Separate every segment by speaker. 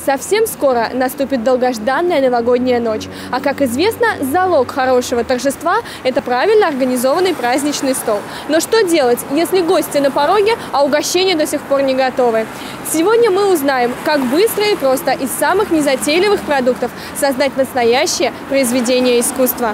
Speaker 1: Совсем скоро наступит долгожданная новогодняя ночь. А как известно, залог хорошего торжества – это правильно организованный праздничный стол. Но что делать, если гости на пороге, а угощения до сих пор не готовы? Сегодня мы узнаем, как быстро и просто из самых незатейливых продуктов создать настоящее произведение искусства.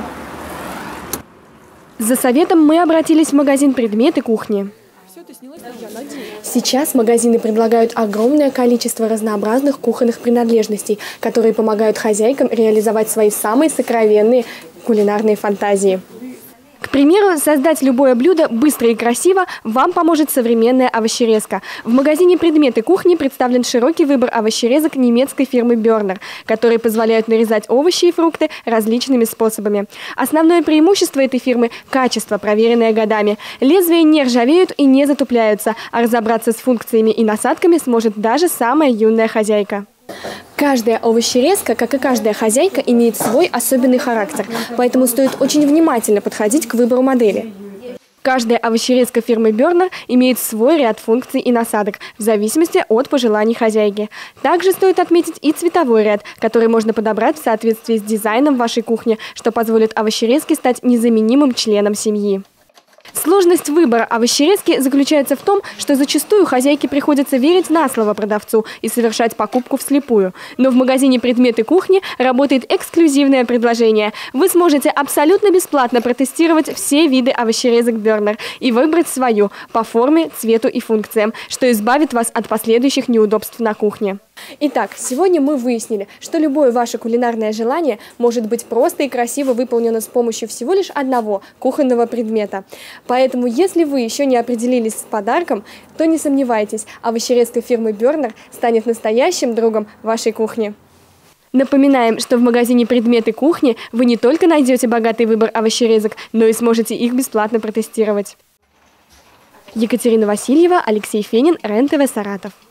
Speaker 1: За советом мы обратились в магазин «Предметы кухни». Сейчас магазины предлагают огромное количество разнообразных кухонных принадлежностей, которые помогают хозяйкам реализовать свои самые сокровенные кулинарные фантазии. К примеру, создать любое блюдо быстро и красиво вам поможет современная овощерезка. В магазине «Предметы кухни» представлен широкий выбор овощерезок немецкой фирмы Бернер, которые позволяют нарезать овощи и фрукты различными способами. Основное преимущество этой фирмы – качество, проверенное годами. Лезвия не ржавеют и не затупляются, а разобраться с функциями и насадками сможет даже самая юная хозяйка. Каждая овощерезка, как и каждая хозяйка, имеет свой особенный характер, поэтому стоит очень внимательно подходить к выбору модели. Каждая овощерезка фирмы Бернер имеет свой ряд функций и насадок, в зависимости от пожеланий хозяйки. Также стоит отметить и цветовой ряд, который можно подобрать в соответствии с дизайном вашей кухни, что позволит овощерезке стать незаменимым членом семьи. Сложность выбора овощерезки заключается в том, что зачастую хозяйке приходится верить на слово продавцу и совершать покупку вслепую. Но в магазине «Предметы кухни» работает эксклюзивное предложение. Вы сможете абсолютно бесплатно протестировать все виды овощерезок Бернер и выбрать свою по форме, цвету и функциям, что избавит вас от последующих неудобств на кухне. Итак, сегодня мы выяснили, что любое ваше кулинарное желание может быть просто и красиво выполнено с помощью всего лишь одного кухонного предмета. Поэтому, если вы еще не определились с подарком, то не сомневайтесь, овощерезка фирмы Бернер станет настоящим другом вашей кухни. Напоминаем, что в магазине «Предметы кухни» вы не только найдете богатый выбор овощерезок, но и сможете их бесплатно протестировать. Екатерина Васильева, Алексей Фенин, РЕН-ТВ, Саратов.